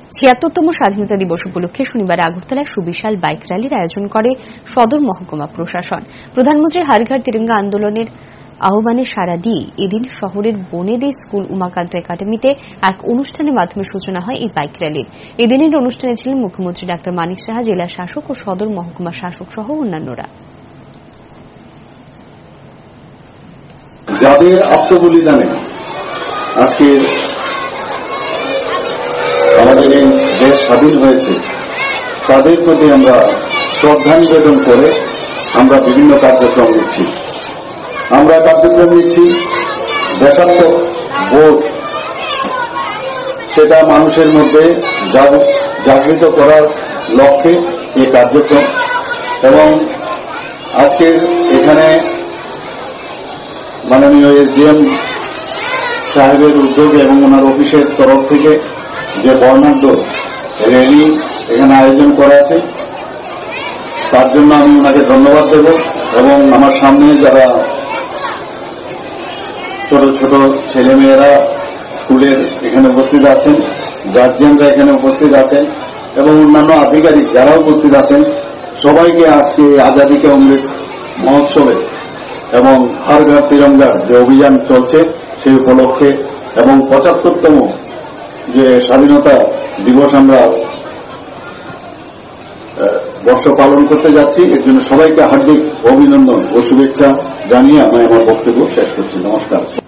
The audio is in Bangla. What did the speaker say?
৭৬তম স্বাধীনতা দিবস উপলক্ষে শনিবার আগরতলায় সুবিশাল বাইক র্যালির আয়োজন করে সদর মহকুমা প্রশাসন। প্রধানমন্ত্রীর হর ঘর তিরঙ্গা আন্দোলনের আহ্বানে সাড়া দিয়ে এদিন শহরের বনেদি স্কুল উমাকান্ত একাডেমিতে এক অনুষ্ঠানের মাধ্যমে সূচনা হয় এই বাইক র্যালির। এদিনের অনুষ্ঠানে ছিলেন মুখ্যমন্ত্রী ডা মানিক সাহা, জেলা শাসক ও সদর মহকুমা শাসক সহ অন্যান্যরা। যাদের আত্মবলিদানে আজকে আমাদের এই দেশ স্বাধীন হয়েছে, তাদের প্রতি আমরা শ্রদ্ধা নিবেদন করে আমরা বিভিন্ন কার্যক্রম নিচ্ছি। দেশাত্মক বোধ, সেটা মানুষের মধ্যে জাগৃত করার লক্ষ্যে এই কার্যক্রম। এবং আজকে এখানে মাননীয় এসডিএম সাহেবের উদ্যোগে এবং ওনার অফিসের তরফ থেকে যে বর্ণাঢ্য র্যালি এখানে আয়োজন করা আছে, তার জন্য আমি ওনাকে ধন্যবাদ দেব। এবং আমার সামনে যারা ছোট ছোট ছেলেমেয়েরা স্কুলের এখানে উপস্থিত আছেন, গার্জিয়ানরা এখানে উপস্থিত আছেন এবং অন্যান্য আধিকারিক যারা উপস্থিত আছেন, সবাইকে আজকে আজাদী কে অমৃত মহোৎসবে এবং হর ঘর তিরঙ্গার যে অভিযান চলছে সেই উপলক্ষে এবং ৭৫তম যে স্বাধীনতা দিবস আমরা বর্ষ পালন করতে যাচ্ছি, এর জন্য সবাইকে হার্দিক অভিনন্দন ও শুভেচ্ছা জানিয়ে আমি আমার বক্তব্য শেষ করছি। নমস্কার।